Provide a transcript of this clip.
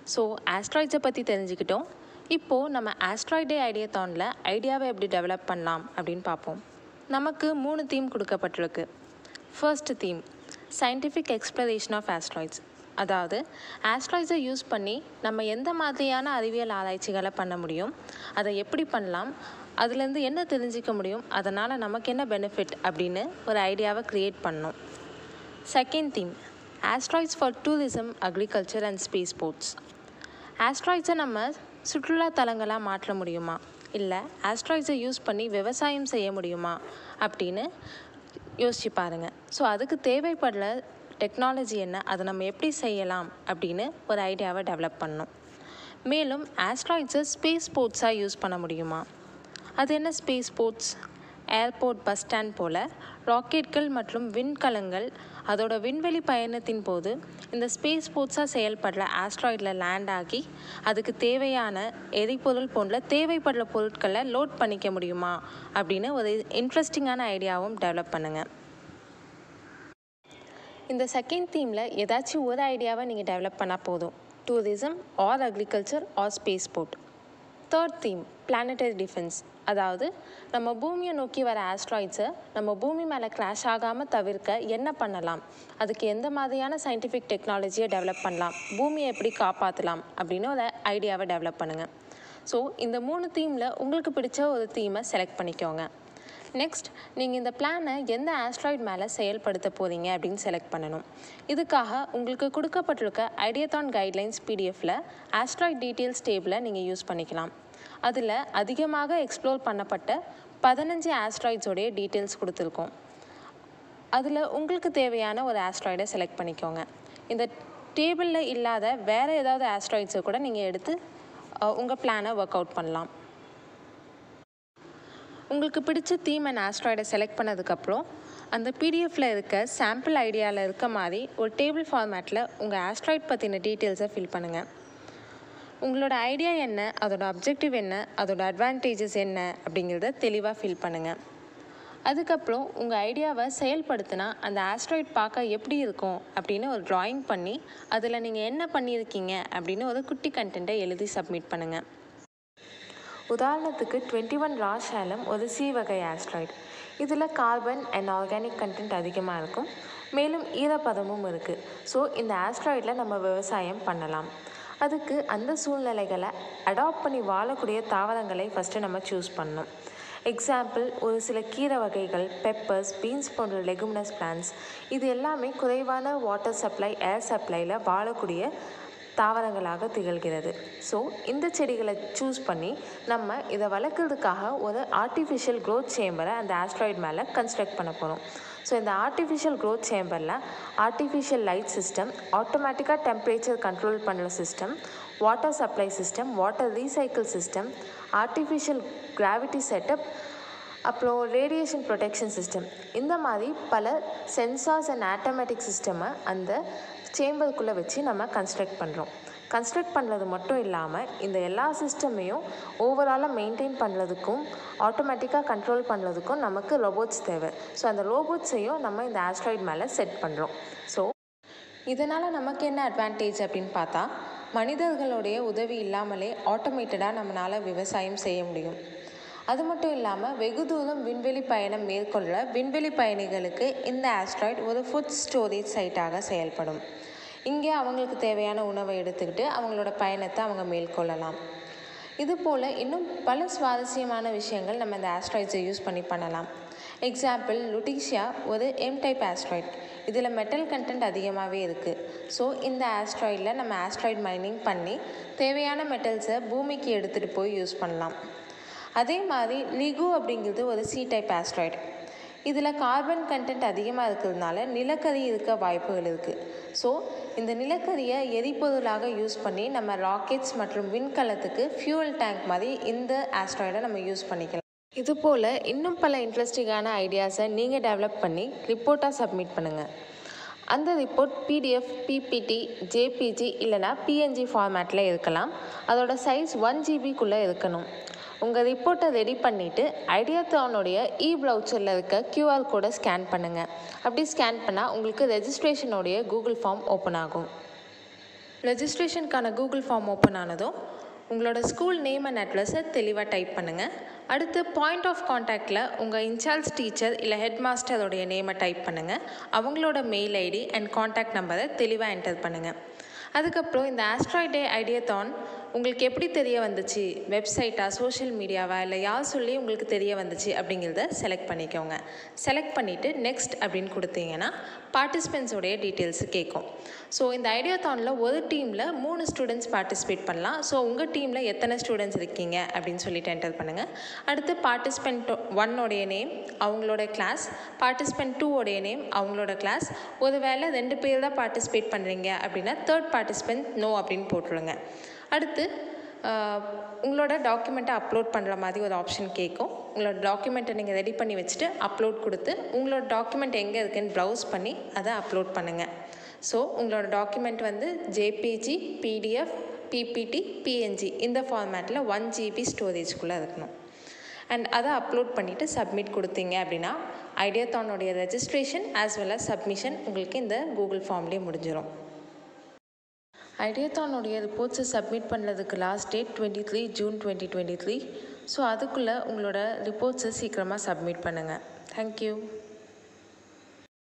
So ஆஸ்ட்ராய்ட்ஸை பற்றி தெரிஞ்சுக்கிட்டோம். இப்போது நம்ம ஆஸ்ட்ராய்ட் டே ஐடியாத்தானில் ஐடியாவை எப்படி டெவலப் பண்ணலாம் அப்படின்னு பார்ப்போம். நமக்கு 3 தீம் கொடுக்கப்பட்டிருக்கு. First theme scientific exploration of asteroids. அதாவது ஆஸ்ட்ராய்ட்ஸை யூஸ் பண்ணி நம்ம எந்த மாதிரியான அறிவியல் ஆராய்ச்சிகளை பண்ண முடியும், அதை எப்படி பண்ணலாம், அதுலேருந்து என்ன தெரிஞ்சிக்க முடியும், அதனால் நமக்கு என்ன பெனிஃபிட் அப்படின்னு ஒரு ஐடியாவை க்ரியேட் பண்ணோம். Second theme asteroids for tourism, agriculture and space sports. ஆஸ்ட்ராய்ட்ஸை நம்ம சுற்றுலா தலங்களாக மாற்ற முடியுமா, இல்லை ஆஸ்ட்ராய்ட்ஸை யூஸ் பண்ணி விவசாயம் செய்ய முடியுமா அப்படின்னு யோசிச்சு பாருங்கள். ஸோ அதுக்கு தேவைப்படுற டெக்னாலஜி என்ன, அதை நம்ம எப்படி செய்யலாம் அப்படின்னு ஒரு ஐடியாவை டெவலப் பண்ணோம். மேலும் ஆஸ்ட்ராய்ட்ஸை ஸ்பேஸ் ஸ்போர்ட்ஸாக யூஸ் பண்ண முடியுமா, அது என்ன space sports, airport, bus stand போல் ராக்கெட்கள் மற்றும் விண்கலங்கள் அதோட விண்வெளி பயணத்தின் போது இந்த ஸ்பேஸ் ஸ்போர்ட்ஸாக செயல்படுற ஆஸ்ட்ராய்டில் லேண்ட் ஆகி அதுக்கு தேவையான எரிபொருள் போன்ற தேவைப்படுற பொருட்களை லோட் பண்ணிக்க முடியுமா அப்படின்னு ஒரு இன்ட்ரெஸ்டிங்கான ஐடியாவும் டெவலப் பண்ணுங்கள். இந்த செகண்ட் தீமில் ஏதாச்சும் ஒரு ஐடியாவை நீங்கள் டெவலப் பண்ணால் போதும். Tourism or agriculture or space sport. Third theme planetary defence. அதாவது நம்ம பூமியை நோக்கி வர ஆஸ்ட்ராய்ட்ஸை நம்ம பூமி மேலே கிராஷ் ஆகாமல் தவிர்க்க என்ன பண்ணலாம், அதுக்கு எந்த மாதிரியான சயின்டிஃபிக் டெக்னாலஜியை டெவலப் பண்ணலாம், பூமியை எப்படி காப்பாற்றலாம் அப்படின்னு ஒரு ஐடியாவை டெவலப் பண்ணுங்கள். ஸோ இந்த 3 தீமில் உங்களுக்கு பிடிச்ச ஒரு தீமை செலக்ட் பண்ணிக்கோங்க. நெக்ஸ்ட் நீங்கள் இந்த பிளானை எந்த ஆஸ்ட்ராய்ட் மேலே செயல்படுத்த போகிறீங்க அப்படின்னு செலக்ட் பண்ணணும். இதுக்காக உங்களுக்கு கொடுக்கப்பட்டிருக்க ஐடியாத்தான் கைட்லைன்ஸ் பிடிஎஃப்பில் ஆஸ்ட்ராய்ட் டீட்டெயில்ஸ் டேபிளை நீங்கள் யூஸ் பண்ணிக்கலாம். அதில் அதிகமாக எக்ஸ்ப்ளோர் பண்ணப்பட்ட 15 ஆஸ்ட்ராய்ட்ஸோடைய டீட்டெயில்ஸ் கொடுத்துருக்கோம். அதில் உங்களுக்கு தேவையான ஒரு ஆஸ்ட்ராய்டை செலக்ட் பண்ணிக்கோங்க. இந்த டேபிளில் இல்லாத வேறு ஏதாவது ஆஸ்ட்ராய்ட்ஸை கூட நீங்கள் எடுத்து உங்கள் பிளானை ஒர்க் அவுட் பண்ணலாம். உங்களுக்கு பிடிச்ச தீம் அண்ட் ஆஸ்ட்ராய்டை செலக்ட் பண்ணதுக்கப்புறம் அந்த பிடிஎஃப்பில் இருக்க சாம்பிள் ஐடியாவில் இருக்க மாதிரி ஒரு டேபிள் ஃபார்மேட்டில் உங்கள் ஆஸ்ட்ராய்ட் பற்றின டீட்டெயில்ஸை ஃபில் பண்ணுங்கள். உங்களோட ஐடியா என்ன, அதோட அப்ஜெக்டிவ் என்ன, அதோட அட்வான்டேஜஸ் என்ன அப்படிங்கிறத தெளிவாக ஃபில் பண்ணுங்கள். அதுக்கப்புறம் உங்கள் ஐடியாவை செயல்படுத்தினா அந்த ஆஸ்ட்ராய்ட் பார்க்க எப்படி இருக்கும் அப்படின்னு ஒரு ட்ராயிங் பண்ணி அதில் நீங்கள் என்ன பண்ணியிருக்கீங்க அப்படின்னு ஒரு குட்டி கண்டென்ட்டை எழுதி சப்மிட் பண்ணுங்கள். உதாரணத்துக்கு 21 ராஷாலம் ஒரு சி வகை ஆஸ்ட்ராய்டு. இதில் கார்பன் அண்ட் ஆர்கானிக் கண்டென்ட் அதிகமாக இருக்கும், மேலும் ஈரப்பதமும் இருக்குது. ஸோ இந்த ஆஸ்ட்ராய்டில் நம்ம விவசாயம் பண்ணலாம். அதுக்கு அந்த சூழ்நிலைகளை அடாப்ட் பண்ணி வாழக்கூடிய தாவரங்களை ஃபஸ்ட்டு நம்ம சூஸ் பண்ணணும். எக்ஸாம்பிள் ஒரு சில கீரை வகைகள், பெப்பர்ஸ், பீன்ஸ் போன்ற லெகுமினஸ் பிளான்ட்ஸ், இது எல்லாமே குறைவான வாட்டர் சப்ளை, ஏர் சப்ளையில் வாழக்கூடிய தாவரங்களாக திகழ்கிறது. ஸோ இந்த செடிகளை சூஸ் பண்ணி நம்ம இதை வளர்க்குறதுக்காக ஒரு ஆர்டிஃபிஷியல் க்ரோத் சேம்பரை அந்த ஆஸ்ட்ராய்ட் மேலே கன்ஸ்ட்ரக்ட் பண்ண போகிறோம். ஸோ இந்த ஆர்டிஃபிஷியல் க்ரோத் சேம்பரில் ஆர்டிஃபிஷியல் லைட் சிஸ்டம், ஆட்டோமேட்டிக்காக டெம்பரேச்சர் கண்ட்ரோல் பண்ணுற system, water supply system, water recycle system, artificial gravity setup, அப்புறம் ரேடியேஷன் ப்ரொடெக்ஷன் சிஸ்டம், இந்த மாதிரி பல சென்சார்ஸ் அண்ட் ஆட்டோமேட்டிக் சிஸ்டமை அந்த சேம்பருக்குள்ளே வச்சு நம்ம கன்ஸ்ட்ரக்ட் பண்ணுறோம். கன்ஸ்ட்ரக்ட் பண்ணுறது மட்டும் இல்லாமல் இந்த எல்லா சிஸ்டமையும் ஓவராலாக மெயின்டைன் பண்ணுறதுக்கும் ஆட்டோமேட்டிக்காக கண்ட்ரோல் பண்ணுறதுக்கும் நமக்கு ரோபோட்ஸ் தேவை. ஸோ அந்த ரோபோட்ஸையும் நம்ம இந்த ஆஸ்ட்ராய்ட் மேலே செட் பண்ணுறோம். ஸோ இதனால் நமக்கு என்ன அட்வான்டேஜ் அப்படின்னு பார்த்தா, மனிதர்களுடைய உதவி இல்லாமலே ஆட்டோமேட்டடாக நம்மளால் விவசாயம் செய்ய முடியும். அது மட்டும் இல்லாமல் வெகு தூரம் விண்வெளி பயணம் மேற்கொள்கிற விண்வெளி பயணிகளுக்கு இந்த ஆஸ்ட்ராய்ட் ஒரு ஃபுட் ஸ்டோரேஜ் சைட்டாக செயல்படும். இங்கே அவங்களுக்கு தேவையான உணவை எடுத்துக்கிட்டு அவங்களோட பயணத்தை அவங்க மேற்கொள்ளலாம். இதுபோல் இன்னும் பல சுவாரஸ்யமான விஷயங்கள் நம்ம இந்த ஆஸ்ட்ராய்ட்ஸை யூஸ் பண்ணி பண்ணலாம். எக்ஸாம்பிள் லுட்டீஷியா ஒரு எம் டைப் ஆஸ்ட்ராய்ட். இதில் மெட்டல் கண்டென்ட் அதிகமாகவே இருக்குது. ஸோ இந்த ஆஸ்ட்ராய்டில் நம்ம ஆஸ்ட்ராய்ட் மைனிங் பண்ணி தேவையான மெட்டல்ஸை பூமிக்கு எடுத்துகிட்டு போய் யூஸ் பண்ணலாம். அதே மாதிரி லிகோ அப்படிங்கிறது ஒரு சி டைப் ஆஸ்ட்ராய்டு. இதில் கார்பன் கண்டென்ட் அதிகமாக இருக்கிறதுனால நிலக்கரி இருக்க வாய்ப்புகள் இருக்குது. ஸோ இந்த நிலக்கரியை எரிபொருளாக யூஸ் பண்ணி நம்ம ராக்கெட்ஸ் மற்றும் விண்கலத்துக்கு ஃபியூவல் டேங்க் மாதிரி இந்த ஆஸ்ட்ராய்டை நம்ம யூஸ் பண்ணிக்கலாம். இதுபோல் இன்னும் பல இன்ட்ரெஸ்டிங்கான ஐடியாஸை நீங்கள் டெவலப் பண்ணி ரிப்போர்ட்டாக சப்மிட் பண்ணுங்கள். அந்த ரிப்போர்ட் பிடிஎஃப், பிபிடி, ஜேபிஜி இல்லைனா பிஎன்ஜி ஃபார்மேட்டில் இருக்கலாம். அதோட சைஸ் 1 GB இருக்கணும். உங்கள் ரிப்போர்ட்டை ரெடி பண்ணிவிட்டு ஐடியாத்தானுடைய ப்ரௌச்சரில் இருக்க QR கோடை ஸ்கேன் பண்ணுங்கள். அப்படி ஸ்கேன் பண்ணால் உங்களுக்கு ரெஜிஸ்ட்ரேஷனுடைய கூகுள் ஃபார்ம் ஓப்பன் ஆகும். ரெஜிஸ்ட்ரேஷனுக்கான கூகுள் ஃபார்ம் ஓப்பன் ஆனதும் உங்களோட ஸ்கூல் நேம் அண்ட் அட்ரஸை தெளிவாக டைப் பண்ணுங்கள். அடுத்து பாயிண்ட் ஆஃப் காண்டாக்டில் உங்கள் இன்சார்ஜ் டீச்சர் இல்லை ஹெட் மாஸ்டரோடைய நேமை டைப் பண்ணுங்கள். அவங்களோட மெயில் ஐடி அண்ட் காண்டாக்ட் நம்பரை தெளிவாக என்டர் பண்ணுங்கள். அதுக்கப்புறம் இந்த ஆஸ்ட்ராய்ட் டே ஐடியாத்தான் உங்களுக்கு எப்படி தெரிய வந்துச்சு, வெப்சைட்டா, சோஷியல் மீடியாவா, இல்லை யார் சொல்லி உங்களுக்கு தெரிய வந்துச்சு அப்படிங்கிறத செலக்ட் பண்ணிக்கோங்க. செலக்ட் பண்ணிவிட்டு நெக்ஸ்ட் அப்படின்னு கொடுத்தீங்கன்னா பார்ட்டிசிபெண்ட்ஸோடைய டீட்டெயில்ஸு கேட்கும். ஸோ இந்த ஐடியாத்தானில் ஒரு டீமில் 3 ஸ்டூடெண்ட்ஸ் பார்ட்டிசிபேட் பண்ணலாம். ஸோ உங்கள் டீமில் எத்தனை ஸ்டூடெண்ட்ஸ் இருக்கீங்க அப்படின்னு சொல்லிட்டு என்டர் பண்ணுங்கள். அடுத்து பார்ட்டிசிபெண்ட் 1 நேம், அவங்களோட கிளாஸ், பார்ட்டிசிபெண்ட் 2 நேம், அவங்களோட கிளாஸ். ஒரு வேளை 2 பேர் தான் பார்ட்டிசிபேட் பண்ணுறீங்க அப்படின்னா தேர்ட் பார்ட்டிசிபெண்ட் நோ அப்படின்னு போட்டுருங்க. அடுத்து உங்களோட டாக்குமெண்ட்டை அப்லோட் பண்ணுற மாதிரி ஒரு ஆப்ஷன் கேட்கும். உங்களோட டாக்குமெண்ட்டை நீங்கள் ரெடி பண்ணி வச்சுட்டு அப்லோட் கொடுத்து உங்களோட டாக்குமெண்ட் எங்கே இருக்குதுன்னு ப்ரௌஸ் பண்ணி அதை அப்லோட் பண்ணுங்கள். ஸோ உங்களோட டாக்குமெண்ட் வந்து ஜேபிஜி, பிடிஎஃப், பிபிடி, பிஎன்ஜி இந்த ஃபார்மேட்டில் 1 GB ஸ்டோரேஜ்குள்ளே இருக்கணும். அண்ட் அதை அப்லோட் பண்ணிவிட்டு சப்மிட் கொடுத்தீங்க அப்படின்னா ஐடியாத்தானுடைய registration as well as submission உங்களுக்கு இந்த கூகுள் ஃபார்ம்லேயே முடிஞ்சிடும். ஐடியாத்தானுடைய ரிப்போர்ட்ஸை சப்மிட் பண்ணுறதுக்கு லாஸ்ட் டேட் 23 ஜூன் 2023. ஸோ அதுக்குள்ளே உங்களோட ரிப்போர்ட்ஸை சீக்கிரமாக சப்மிட் பண்ணுங்கள். தேங்க்யூ.